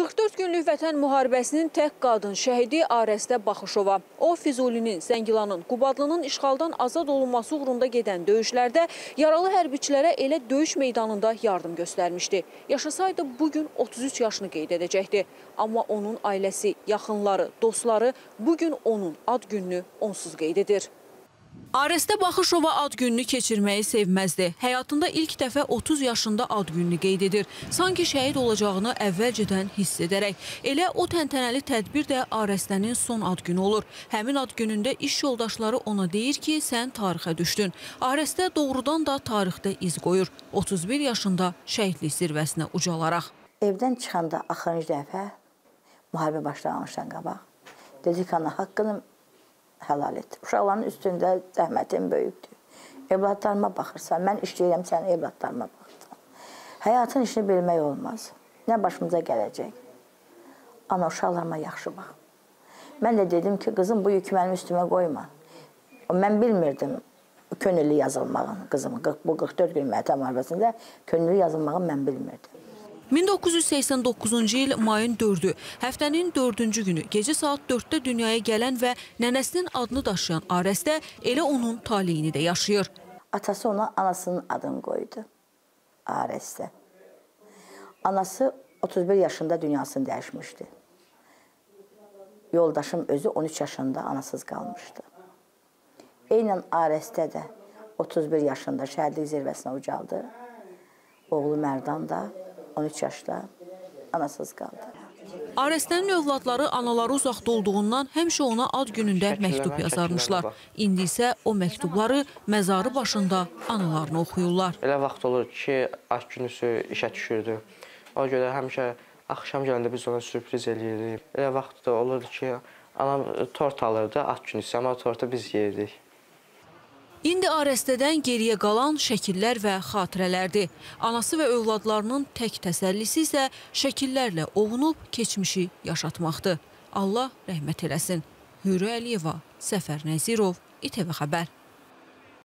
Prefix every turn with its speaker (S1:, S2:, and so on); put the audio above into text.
S1: 44 günlük vətən müharibəsinin tək qadın şəhidi Arəstə Baxışova. O, Füzulinin, Zəngilanın, Qubadlının işğaldan azad olunması uğrunda gedən döyüşlərdə yaralı hərbiçilərə elə döyüş meydanında yardım göstərmişdi. Yaşasaydı bugün 33 yaşını qeyd edəcəkdi. Amma onun ailəsi, yaxınları, dostları bugün onun ad gününü onsuz qeyd edir. Arəstə Baxışova ad gününü keçirməyi sevməzdi. Həyatında ilk dəfə 30 yaşında ad gününü qeyd edir. Sanki şəhid olacağını əvvəlcədən hiss edərək. Elə o təntənəli tədbir də Arəstənin son ad günü olur. Həmin ad günündə iş yoldaşları ona deyir ki, sən tarixə düşdün. Arəstə doğrudan da tarixdə iz qoyur. 31 yaşında şəhidlik zirvəsinə ucalaraq.
S2: Evdən çıxanda axırıncı dəfə müharibə başlanmışdan qabaq. Dedi ki, ana, haqqını helal et. Uşaqların üstündə zəhmətin böyükdür. Evladlarıma baxırsan, mən işləyirəm, sən evladlarıma baxırsan. Həyatın işini bilmək olmaz. Nə başımıza gələcək? Ana, uşaqlarıma yaxşı bax. Mən də dedim ki, qızım, bu yükü mənim üstümə qoyma. Mən bilmirdim könüllü yazılmağın qızımın. Bu 44 gün vətən müharibəsində könüllü yazılmağın mən bilmirdim.
S1: 1989-cu il mayın 4-ü, həftənin 4-cü günü gecə saat 4-də dünyaya gələn və nənəsinin adını daşıyan Arəstə elə onun taleyini də yaşayır.
S2: Atası ona anasının adını qoydu, Arəstə. Anası 31 yaşında dünyasını dəyişmişdi. Yoldaşım özü 13 yaşında anasız qalmışdı. Eynən Arəstə də 31 yaşında şəhidlik zirvəsinə ucaldı. Oğlu Mərdan da 13 yaşda anasız qaldı.
S1: Arəstənin övladları anaları uzaqda olduğundan həmişə ona ad günündə məktub yazarmışlar. İndi isə o məktubları məzarı başında analarını oxuyurlar.
S3: Elə vaxt olur ki, ad günüsü işə düşürdü. Ona görə həmişə axşam gələndə biz ona sürpriz eləyirik. Elə vaxt da olurdu ki, anam tort alırdı ad günüsü, amma tortu biz yeyirdik.
S1: İndi Arəstədən geriyə qalan şəkillər və xatirələrdir. Anası və övladlarının tək təsəllisi isə şəkillərlə ovunub keçmişi yaşatmaqdır. Allah rəhmət eləsin. Hürrə Əliyeva, Səfər Nəzirov, İTV Xəbər.